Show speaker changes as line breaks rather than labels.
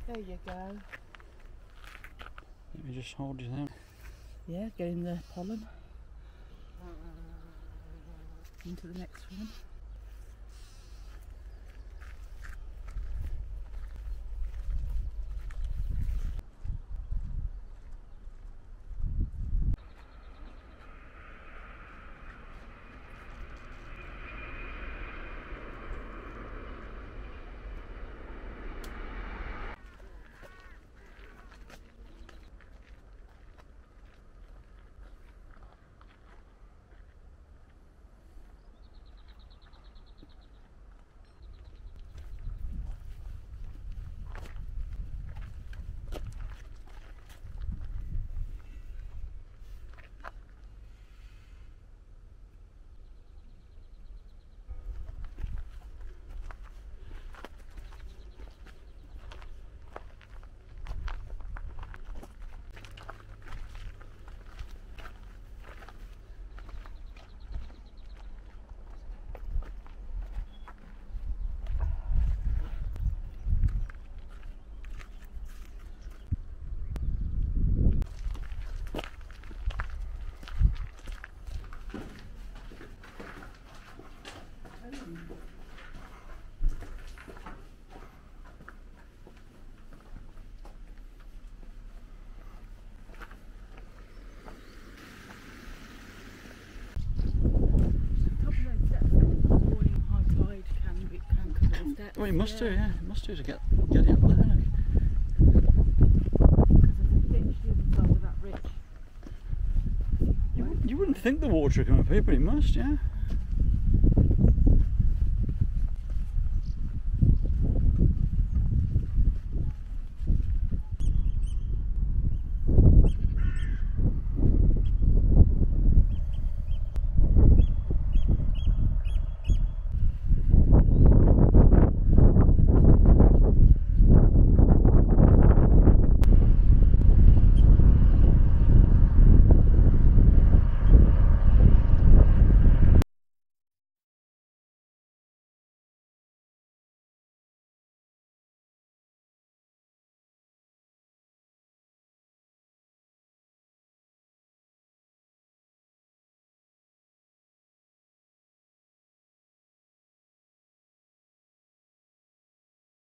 There you go.
Let me just hold you there.
Yeah, getting the pollen into the next one.
Well, you must do, yeah. You must do to get it up there. You wouldn't think the water would come up here, but it must, yeah.